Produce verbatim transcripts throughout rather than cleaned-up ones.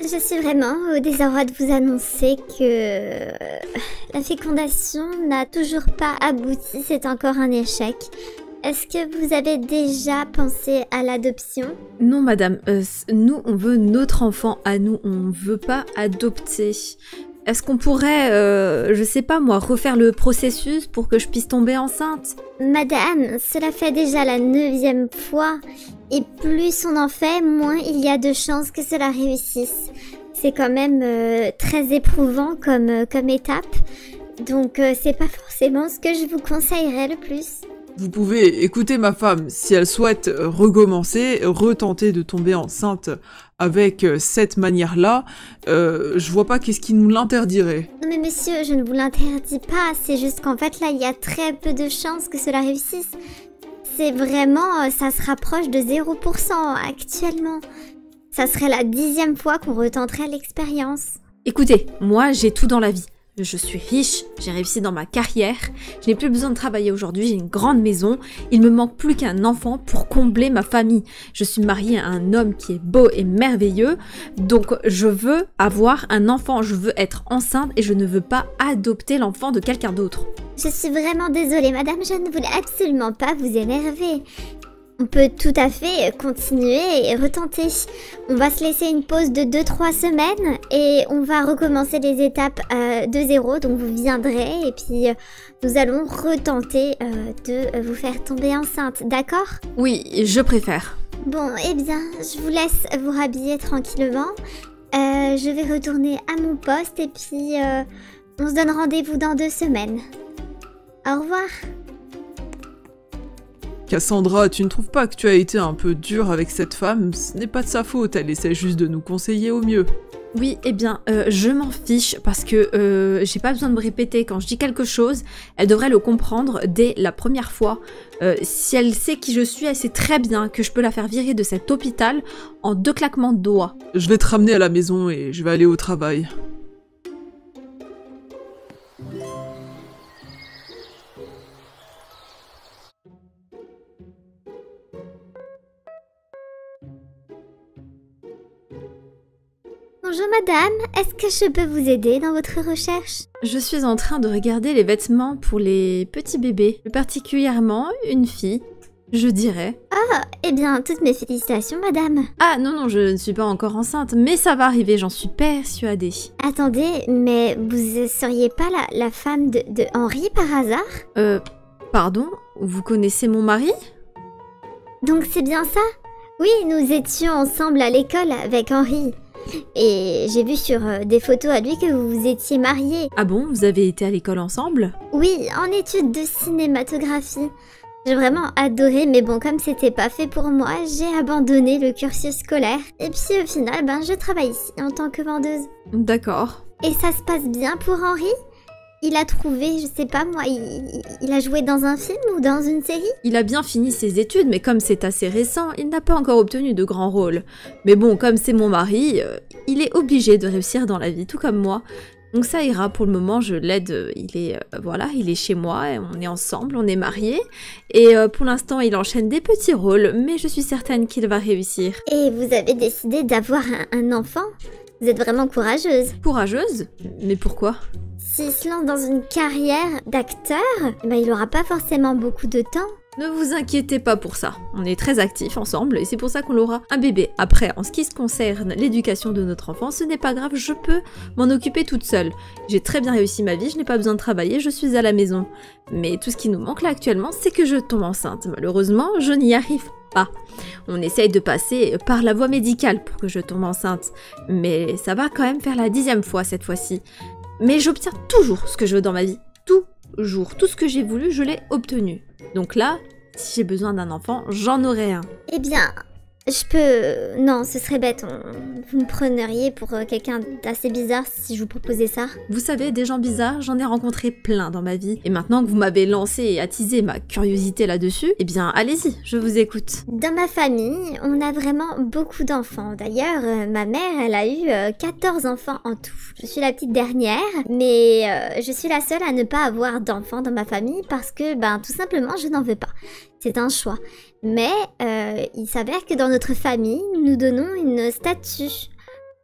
Je suis vraiment au désarroi de vous annoncer que la fécondation n'a toujours pas abouti, c'est encore un échec. Est-ce que vous avez déjà pensé à l'adoption? Non madame, euh, nous on veut notre enfant à nous, on veut pas adopter. Est-ce qu'on pourrait, euh, je sais pas moi, refaire le processus pour que je puisse tomber enceinte? Madame, cela fait déjà la neuvième fois. Et plus on en fait, moins il y a de chances que cela réussisse. C'est quand même euh, très éprouvant comme, euh, comme étape. Donc euh, c'est pas forcément ce que je vous conseillerais le plus. Vous pouvez écouter ma femme, si elle souhaite recommencer, retenter de tomber enceinte avec cette manière-là, euh, je vois pas qu'est-ce qui nous l'interdirait. Non mais monsieur, je ne vous l'interdis pas, c'est juste qu'en fait là, il y a très peu de chances que cela réussisse. C'est vraiment, ça se rapproche de zéro pour cent actuellement. Ça serait la dixième fois qu'on retenterait l'expérience. Écoutez, moi j'ai tout dans la vie. Je suis riche, j'ai réussi dans ma carrière, je n'ai plus besoin de travailler aujourd'hui, j'ai une grande maison, il me manque plus qu'un enfant pour combler ma famille. Je suis mariée à un homme qui est beau et merveilleux, donc je veux avoir un enfant, je veux être enceinte et je ne veux pas adopter l'enfant de quelqu'un d'autre. Je suis vraiment désolée madame, je ne voulais absolument pas vous énerver. On peut tout à fait continuer et retenter. On va se laisser une pause de deux trois semaines et on va recommencer les étapes euh, de zéro. Donc vous viendrez et puis euh, nous allons retenter euh, de vous faire tomber enceinte, d'accord? Oui, je préfère. Bon, eh bien, je vous laisse vous rhabiller tranquillement. Euh, je vais retourner à mon poste et puis euh, on se donne rendez-vous dans deux semaines. Au revoir. Cassandra, tu ne trouves pas que tu as été un peu dure avec cette femme? Ce n'est pas de sa faute, elle essaie juste de nous conseiller au mieux. Oui, eh bien, euh, je m'en fiche parce que euh, j'ai pas besoin de me répéter. Quand je dis quelque chose, elle devrait le comprendre dès la première fois. Euh, si elle sait qui je suis, elle sait très bien que je peux la faire virer de cet hôpital en deux claquements de doigts. Je vais te ramener à la maison et je vais aller au travail. Bonjour madame, est-ce que je peux vous aider dans votre recherche? Je suis en train de regarder les vêtements pour les petits bébés, particulièrement une fille, je dirais. Ah, eh bien, toutes mes félicitations madame. Ah non, non, je ne suis pas encore enceinte, mais ça va arriver, j'en suis persuadée. Attendez, mais vous seriez pas la, la femme de, de Henri par hasard? Euh, pardon, vous connaissez mon mari? Donc c'est bien ça? Oui, nous étions ensemble à l'école avec Henri. Et j'ai vu sur euh, des photos à lui que vous vous étiez mariés. Ah bon, vous avez été à l'école ensemble? Oui, en études de cinématographie. J'ai vraiment adoré, mais bon, comme c'était pas fait pour moi, j'ai abandonné le cursus scolaire. Et puis au final, ben, je travaille ici en tant que vendeuse. D'accord. Et ça se passe bien pour Henri? Il a trouvé, je sais pas moi, il, il a joué dans un film ou dans une série? Il a bien fini ses études, mais comme c'est assez récent, il n'a pas encore obtenu de grands rôles. Mais bon, comme c'est mon mari, euh, il est obligé de réussir dans la vie, tout comme moi. Donc ça ira, pour le moment, je l'aide, il est, euh, voilà, il est chez moi, on est ensemble, on est mariés. Et euh, pour l'instant, il enchaîne des petits rôles, mais je suis certaine qu'il va réussir. Et vous avez décidé d'avoir un, un enfant? Vous êtes vraiment courageuse. Courageuse? Mais pourquoi? S'il se lance dans une carrière d'acteur, ben il aura pas forcément beaucoup de temps. Ne vous inquiétez pas pour ça, on est très actifs ensemble et c'est pour ça qu'on aura un bébé. Après, en ce qui se concerne l'éducation de notre enfant, ce n'est pas grave, je peux m'en occuper toute seule. J'ai très bien réussi ma vie, je n'ai pas besoin de travailler, je suis à la maison. Mais tout ce qui nous manque là actuellement, c'est que je tombe enceinte. Malheureusement, je n'y arrive pas. On essaye de passer par la voie médicale pour que je tombe enceinte. Mais ça va quand même faire la dixième fois cette fois-ci. Mais j'obtiens toujours ce que je veux dans ma vie. Toujours. Tout ce que j'ai voulu, je l'ai obtenu. Donc là, si j'ai besoin d'un enfant, j'en aurai un. Eh bien, je peux... Non, ce serait bête. On... Vous me preniez pour euh, quelqu'un d'assez bizarre si je vous proposais ça. Vous savez, des gens bizarres, j'en ai rencontré plein dans ma vie. Et maintenant que vous m'avez lancé et attisé ma curiosité là-dessus, eh bien, allez-y, je vous écoute. Dans ma famille, on a vraiment beaucoup d'enfants. D'ailleurs, euh, ma mère, elle a eu euh, quatorze enfants en tout. Je suis la petite dernière, mais euh, je suis la seule à ne pas avoir d'enfants dans ma famille parce que, ben, tout simplement, je n'en veux pas. C'est un choix. Mais euh, il s'avère que dans notre famille, nous nous donnons une statue.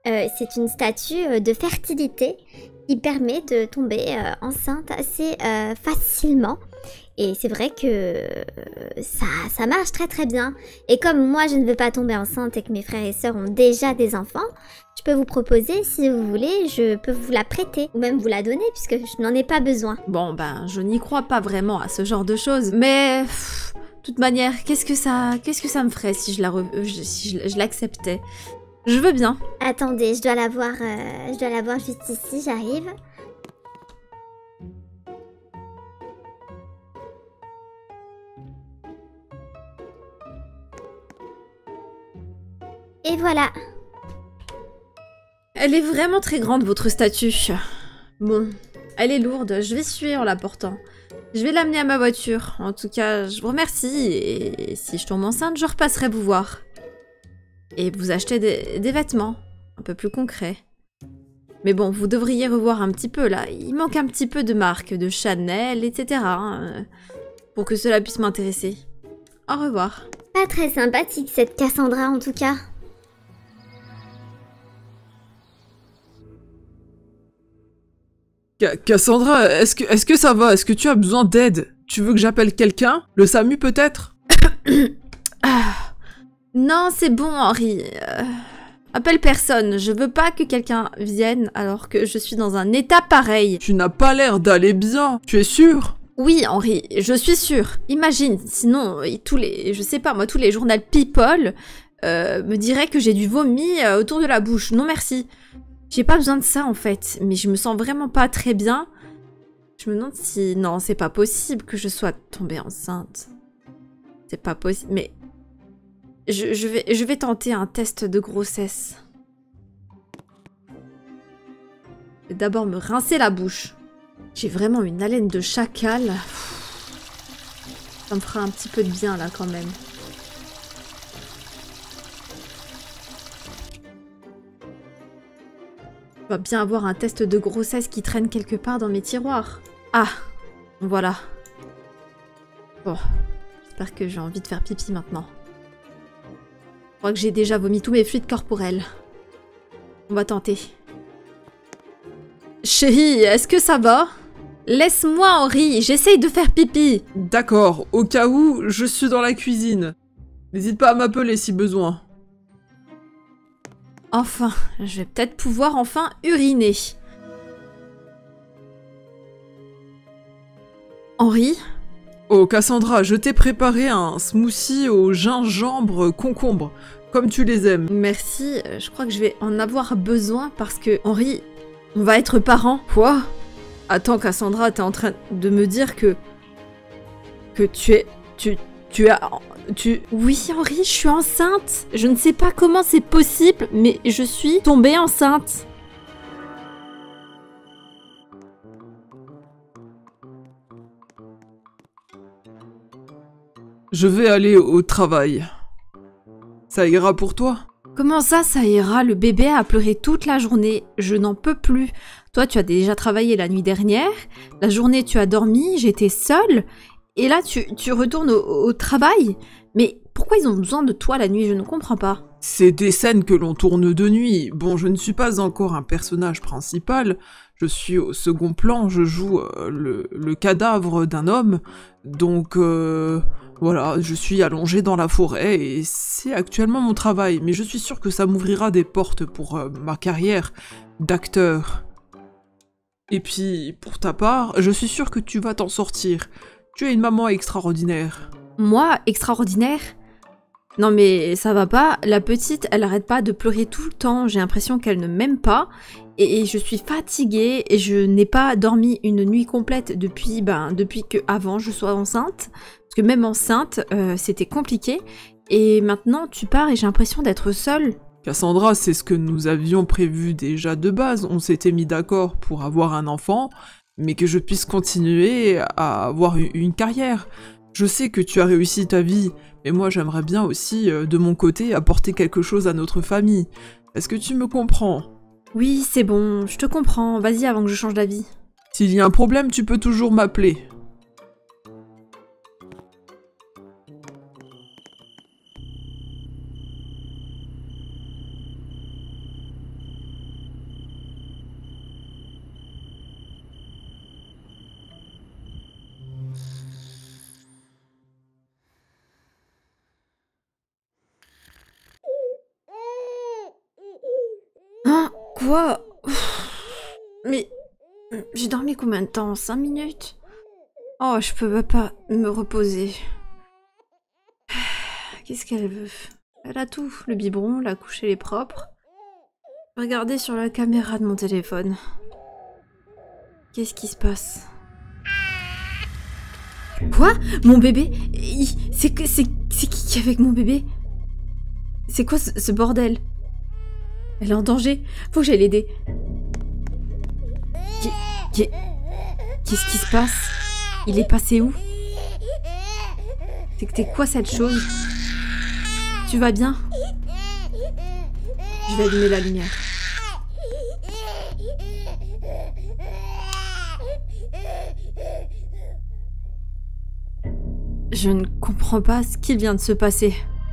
Euh, c'est une statue euh, de fertilité qui permet de tomber euh, enceinte assez euh, facilement. Et c'est vrai que euh, ça, ça marche très très bien. Et comme moi je ne veux pas tomber enceinte et que mes frères et sœurs ont déjà des enfants, je peux vous proposer, si vous voulez, je peux vous la prêter. Ou même vous la donner puisque je n'en ai pas besoin. Bon, ben, je n'y crois pas vraiment à ce genre de choses. Mais, pff, de toute manière, qu'est-ce que ça, qu'est-ce que ça me ferait si je la, re- euh, je- si je, je l'acceptais? Je veux bien. Attendez, je dois la voir, euh, je dois la voir juste ici, j'arrive. Et voilà. Elle est vraiment très grande, votre statue. Bon, elle est lourde, je vais suivre en la portant. Je vais l'amener à ma voiture. En tout cas, je vous remercie, et si je tombe enceinte, je repasserai vous voir. Et vous acheter des, des vêtements, un peu plus concrets. Mais bon, vous devriez revoir un petit peu, là. Il manque un petit peu de marques, de Chanel, et cetera, hein, pour que cela puisse m'intéresser. Au revoir. Pas très sympathique cette Cassandra en tout cas. Ca- Cassandra, est-ce que, est-ce que ça va? Est-ce que tu as besoin d'aide? Tu veux que j'appelle quelqu'un? Le SAMU peut-être? Ah. Non, c'est bon, Henri. Euh, appelle personne. Je veux pas que quelqu'un vienne alors que je suis dans un état pareil. Tu n'as pas l'air d'aller bien. Tu es sûr? Oui, Henri, je suis sûre. Imagine, sinon, euh, tous les, je sais pas moi, tous les journaux People euh, me diraient que j'ai du vomi euh, autour de la bouche. Non, merci. J'ai pas besoin de ça, en fait. Mais je me sens vraiment pas très bien. Je me demande si... Non, c'est pas possible que je sois tombée enceinte. C'est pas possible, mais... Je, je, vais, je vais tenter un test de grossesse. Je vais d'abord me rincer la bouche. J'ai vraiment une haleine de chacal. Ça me fera un petit peu de bien là quand même. Je dois bien avoir un test de grossesse qui traîne quelque part dans mes tiroirs. Ah, voilà. Bon, j'espère que j'ai envie de faire pipi maintenant. Je crois que j'ai déjà vomi tous mes fluides corporels. On va tenter. Chérie, est-ce que ça va? Laisse-moi, Henri, j'essaye de faire pipi. D'accord, au cas où, je suis dans la cuisine. N'hésite pas à m'appeler si besoin. Enfin, je vais peut-être pouvoir enfin uriner. Henri? Oh, Cassandra, je t'ai préparé un smoothie au gingembre concombre, comme tu les aimes. Merci, euh, je crois que je vais en avoir besoin parce que, Henri, on va être parents. Quoi? Attends, Cassandra, t'es en train de me dire que... Que tu es... Tu... Tu as... Tu... Oui, Henri, je suis enceinte. Je ne sais pas comment c'est possible, mais je suis tombée enceinte. Je vais aller au travail. Ça ira pour toi? Comment ça, ça ira? Le bébé a pleuré toute la journée. Je n'en peux plus. Toi, tu as déjà travaillé la nuit dernière. La journée, tu as dormi. J'étais seule. Et là, tu, tu retournes au, au travail. Mais pourquoi ils ont besoin de toi la nuit? Je ne comprends pas. C'est des scènes que l'on tourne de nuit. Bon, je ne suis pas encore un personnage principal. Je suis au second plan. Je joue euh, le, le cadavre d'un homme. Donc... Euh... Voilà, je suis allongée dans la forêt et c'est actuellement mon travail, mais je suis sûre que ça m'ouvrira des portes pour euh, ma carrière d'acteur. Et puis, pour ta part, je suis sûre que tu vas t'en sortir. Tu es une maman extraordinaire. Moi, extraordinaire? Non mais ça va pas, la petite, elle arrête pas de pleurer tout le temps, j'ai l'impression qu'elle ne m'aime pas, et, et je suis fatiguée, et je n'ai pas dormi une nuit complète depuis, ben, depuis que avant je sois enceinte. Parce que même enceinte, euh, c'était compliqué. Et maintenant, tu pars et j'ai l'impression d'être seule. Cassandra, c'est ce que nous avions prévu déjà de base. On s'était mis d'accord pour avoir un enfant, mais que je puisse continuer à avoir une carrière. Je sais que tu as réussi ta vie, mais moi j'aimerais bien aussi, euh, de mon côté, apporter quelque chose à notre famille. Est-ce que tu me comprends? Oui, c'est bon, je te comprends. Vas-y avant que je change d'avis. S'il y a un problème, tu peux toujours m'appeler. Quoi? Mais j'ai dormi combien de temps? Cinq minutes? Oh, je peux pas me reposer. Qu'est-ce qu'elle veut? Elle a tout. Le biberon, la couche elle est propre. Regardez sur la caméra de mon téléphone. Qu'est-ce qui se passe? Quoi? Mon bébé? C'est c'est c'est qui avec mon bébé? C'est quoi ce, ce bordel? Elle est en danger. Faut que j'aille l'aider. Qu'est-ce qui se passe? Il est passé où? C'était quoi cette chose? Tu vas bien? Je vais allumer la lumière. Je ne comprends pas ce qui vient de se passer.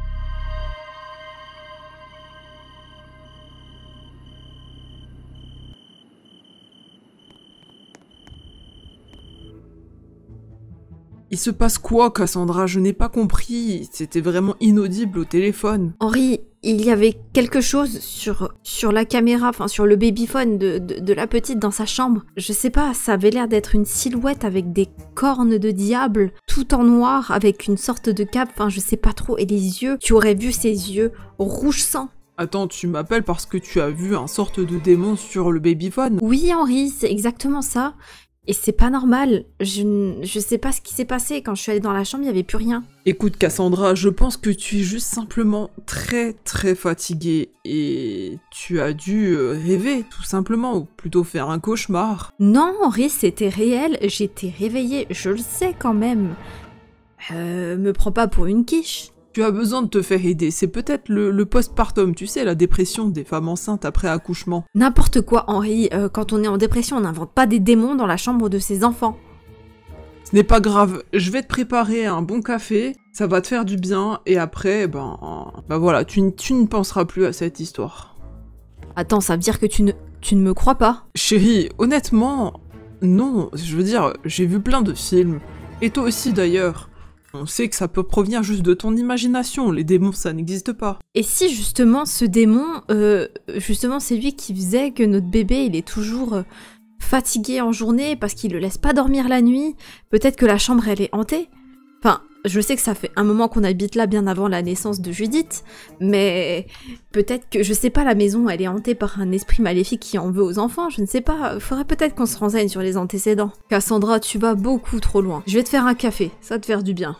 Il se passe quoi, Cassandra? Je n'ai pas compris. C'était vraiment inaudible au téléphone. Henri, il y avait quelque chose sur, sur la caméra, enfin sur le babyphone de, de, de la petite dans sa chambre. Je sais pas, ça avait l'air d'être une silhouette avec des cornes de diable, tout en noir, avec une sorte de cape, enfin je sais pas trop, et les yeux, tu aurais vu ses yeux rouge sang. Attends, tu m'appelles parce que tu as vu un sorte de démon sur le babyphone? Oui, Henri, c'est exactement ça. Et c'est pas normal, je, je sais pas ce qui s'est passé, quand je suis allée dans la chambre, il y avait plus rien. Écoute Cassandra, je pense que tu es juste simplement très très fatiguée et tu as dû rêver tout simplement, ou plutôt faire un cauchemar. Non Henri, c'était réel, j'étais réveillée, je le sais quand même. Euh, me prends pas pour une quiche. Tu as besoin de te faire aider, c'est peut-être le, le postpartum, tu sais, la dépression des femmes enceintes après accouchement. N'importe quoi, Henri, euh, quand on est en dépression, on n'invente pas des démons dans la chambre de ses enfants. Ce n'est pas grave, je vais te préparer un bon café, ça va te faire du bien, et après, ben, ben voilà, tu, tu ne penseras plus à cette histoire. Attends, ça veut dire que tu ne, tu ne me crois pas? Chérie, honnêtement, non, je veux dire, j'ai vu plein de films, et toi aussi d'ailleurs. On sait que ça peut provenir juste de ton imagination, les démons ça n'existe pas. Et si justement ce démon, euh, justement c'est lui qui faisait que notre bébé il est toujours euh, fatigué en journée parce qu'il le laisse pas dormir la nuit, peut-être que la chambre elle est hantée. Enfin, je sais que ça fait un moment qu'on habite là bien avant la naissance de Judith, mais peut-être que, je sais pas, la maison elle est hantée par un esprit maléfique qui en veut aux enfants, je ne sais pas, faudrait peut-être qu'on se renseigne sur les antécédents. Cassandra, tu vas beaucoup trop loin. Je vais te faire un café, ça va te faire du bien.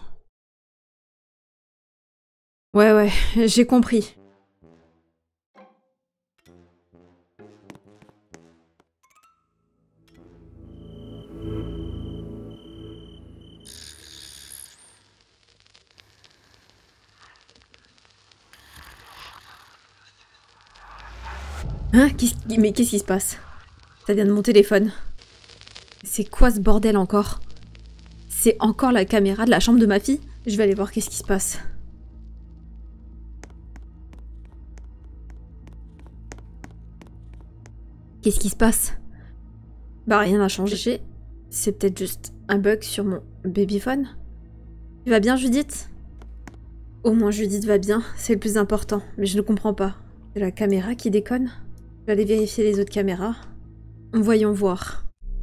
Ouais, ouais, j'ai compris. Hein? Qu'est-ce... Mais qu'est-ce qui se passe? Ça vient de mon téléphone. C'est quoi ce bordel encore? C'est encore la caméra de la chambre de ma fille? Je vais aller voir qu'est-ce qui se passe. Qu'est-ce qui se passe? Bah rien n'a changé. C'est peut-être juste un bug sur mon babyphone. Tu vas bien Judith? Au moins Judith va bien, c'est le plus important. Mais je ne comprends pas. C'est la caméra qui déconne? Je vais aller vérifier les autres caméras. Voyons voir.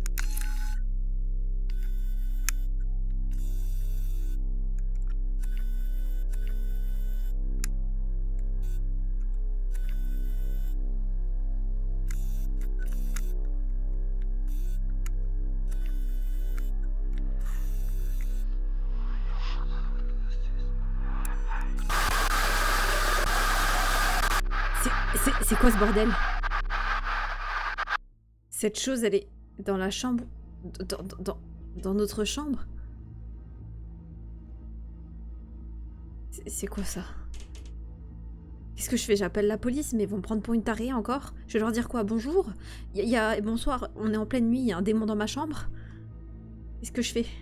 C'est quoi ce bordel? Cette chose, elle est dans la chambre... Dans, dans, dans notre chambre? C'est quoi ça? Qu'est-ce que je fais? J'appelle la police, mais ils vont me prendre pour une tarée encore? Je vais leur dire quoi? Bonjour? Il y, y a... Bonsoir, on est en pleine nuit, il y a un démon dans ma chambre? Qu'est-ce que je fais?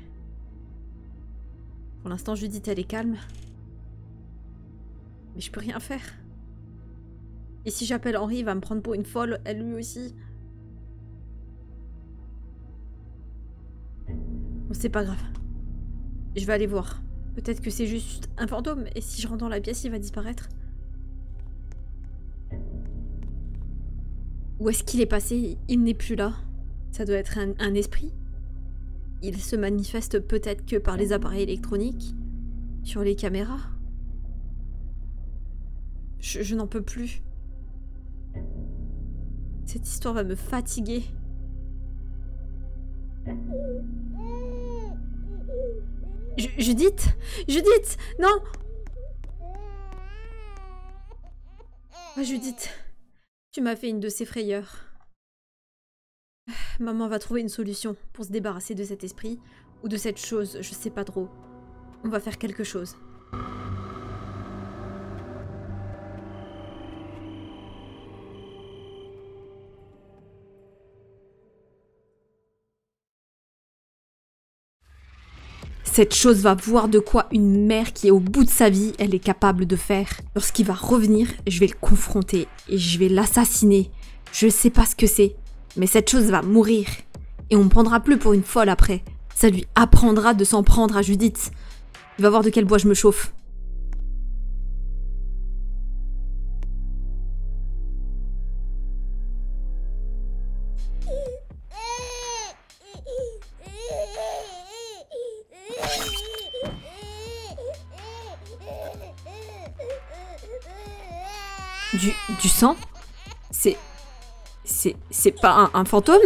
Pour l'instant, Judith, elle est calme. Mais je peux rien faire. Et si j'appelle Henri, il va me prendre pour une folle, elle lui aussi. Bon, c'est pas grave. Je vais aller voir. Peut-être que c'est juste un fantôme, et si je rentre dans la pièce, il va disparaître. Où est-ce qu'il est passé? Il n'est plus là. Ça doit être un, un esprit. Il se manifeste peut-être que par les appareils électroniques, sur les caméras. Je, je n'en peux plus. Cette histoire va me fatiguer. Ju- Judith Judith Non oh, Judith, tu m'as fait une de ces frayeurs. Maman va trouver une solution pour se débarrasser de cet esprit ou de cette chose, je sais pas trop. On va faire quelque chose. Cette chose va voir de quoi une mère qui est au bout de sa vie, elle est capable de faire. Lorsqu'il va revenir, je vais le confronter et je vais l'assassiner. Je sais pas ce que c'est, mais cette chose va mourir. Et on me prendra plus pour une folle après. Ça lui apprendra de s'en prendre à Judith. Il va voir de quel bois je me chauffe. Du, du sang? C'est... C'est... C'est pas un, un fantôme?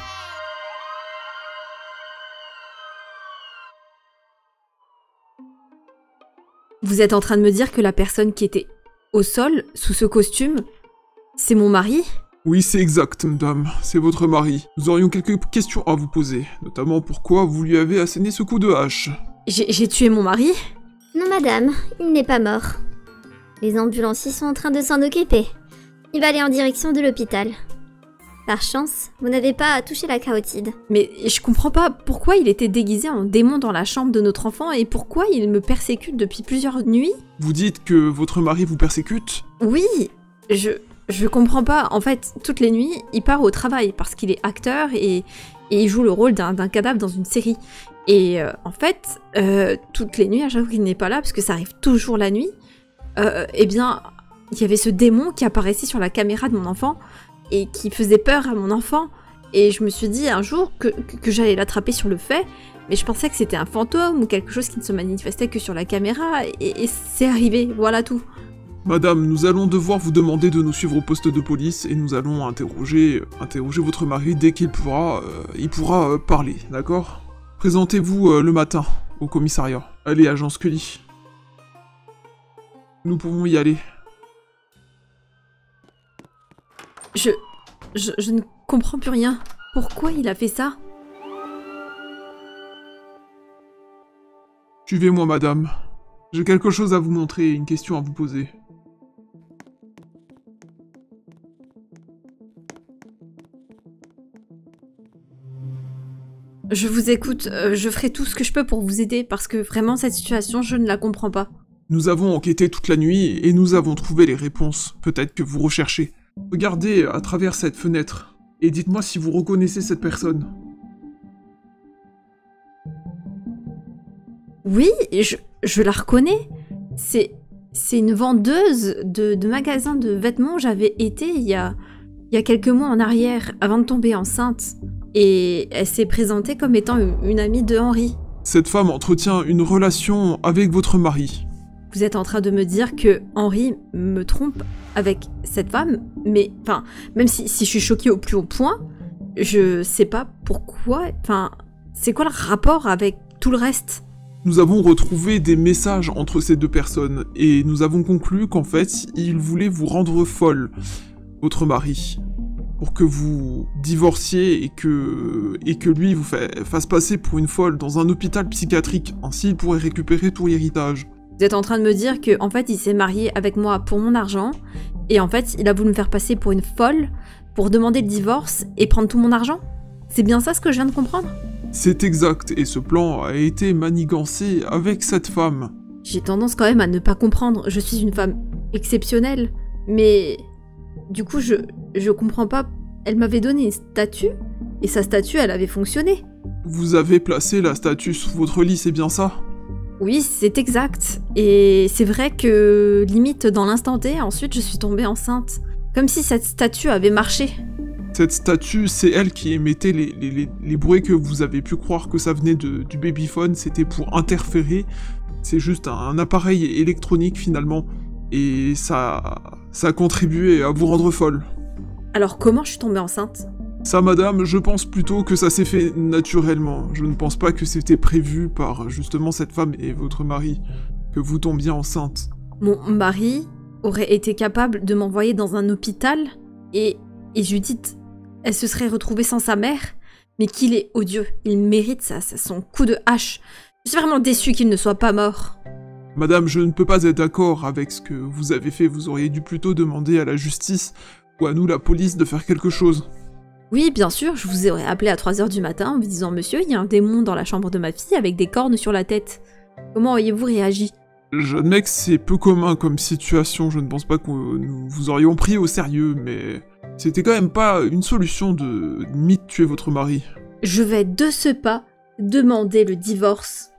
Vous êtes en train de me dire que la personne qui était au sol, sous ce costume, c'est mon mari? Oui, c'est exact, madame. C'est votre mari. Nous aurions quelques questions à vous poser. Notamment pourquoi vous lui avez asséné ce coup de hache. J'ai j'ai tué mon mari? Non, madame, il n'est pas mort. Les ambulanciers sont en train de s'en occuper. Il va aller en direction de l'hôpital. Par chance, vous n'avez pas touché la carotide. Mais je comprends pas pourquoi il était déguisé en démon dans la chambre de notre enfant et pourquoi il me persécute depuis plusieurs nuits? Vous dites que votre mari vous persécute? Oui, je... Je comprends pas. En fait, toutes les nuits, il part au travail parce qu'il est acteur et, et il joue le rôle d'un d'un cadavre dans une série. Et euh, en fait, euh, toutes les nuits, à chaque fois qu'il n'est pas là, parce que ça arrive toujours la nuit, euh, eh bien, il y avait ce démon qui apparaissait sur la caméra de mon enfant et qui faisait peur à mon enfant. Et je me suis dit un jour que, que, que j'allais l'attraper sur le fait, mais je pensais que c'était un fantôme ou quelque chose qui ne se manifestait que sur la caméra. Et, et c'est arrivé, voilà tout. Madame, nous allons devoir vous demander de nous suivre au poste de police et nous allons interroger, interroger votre mari dès qu'il pourra, euh, il pourra euh, parler, d'accord? Présentez-vous euh, le matin au commissariat. Allez, agent Scully. Nous pouvons y aller. Je, je... Je ne comprends plus rien. Pourquoi il a fait ça? Suivez-moi, madame. J'ai quelque chose à vous montrer et une question à vous poser. Je vous écoute, euh, je ferai tout ce que je peux pour vous aider, parce que vraiment, cette situation, je ne la comprends pas. Nous avons enquêté toute la nuit et nous avons trouvé les réponses, peut-être que vous recherchez. Regardez à travers cette fenêtre, et dites-moi si vous reconnaissez cette personne. Oui, je, je la reconnais. C'est, c'est une vendeuse de, de magasin de vêtements. J'avais été il y a, il y a quelques mois en arrière, avant de tomber enceinte. Et elle s'est présentée comme étant une amie de Henri. Cette femme entretient une relation avec votre mari. Vous êtes en train de me dire que Henri me trompe avec cette femme, mais enfin, même si, si je suis choquée au plus haut point, je sais pas pourquoi. Enfin, c'est quoi le rapport avec tout le reste? Nous avons retrouvé des messages entre ces deux personnes et nous avons conclu qu'en fait, il voulait vous rendre folle, votre mari, pour que vous divorciez et que, et que lui vous fa- fasse passer pour une folle dans un hôpital psychiatrique. Ainsi, il pourrait récupérer tout l'héritage. Vous êtes en train de me dire que en fait, il s'est marié avec moi pour mon argent, et en fait, il a voulu me faire passer pour une folle, pour demander le divorce et prendre tout mon argent? C'est bien ça ce que je viens de comprendre? C'est exact, et ce plan a été manigancé avec cette femme. J'ai tendance quand même à ne pas comprendre. Je suis une femme exceptionnelle, mais du coup, je, je comprends pas. Elle m'avait donné une statue, et sa statue, elle avait fonctionné. Vous avez placé la statue sous votre lit, c'est bien ça? Oui, c'est exact. Et c'est vrai que, limite, dans l'instant T, ensuite, je suis tombée enceinte. Comme si cette statue avait marché. Cette statue, c'est elle qui émettait les, les, les, les bruits que vous avez pu croire que ça venait de, du babyphone, c'était pour interférer. C'est juste un, un appareil électronique finalement, et ça, ça a contribué à vous rendre folle. Alors comment je suis tombée enceinte? Ça, madame, je pense plutôt que ça s'est fait naturellement. Je ne pense pas que c'était prévu par justement cette femme et votre mari, que vous tombiez enceinte. Mon mari aurait été capable de m'envoyer dans un hôpital, et, et Judith, elle se serait retrouvée sans sa mère, mais qu'il est odieux, il mérite ça, ça, son coup de hache. Je suis vraiment déçue qu'il ne soit pas mort. Madame, je ne peux pas être d'accord avec ce que vous avez fait, vous auriez dû plutôt demander à la justice, ou à nous la police de faire quelque chose. Oui, bien sûr, je vous aurais appelé à trois heures du matin en vous disant « Monsieur, il y a un démon dans la chambre de ma fille avec des cornes sur la tête. » Comment auriez-vous réagi? J'admets que c'est peu commun comme situation, je ne pense pas que nous vous aurions pris au sérieux, mais c'était quand même pas une solution de limite tuer votre mari. Je vais de ce pas demander le divorce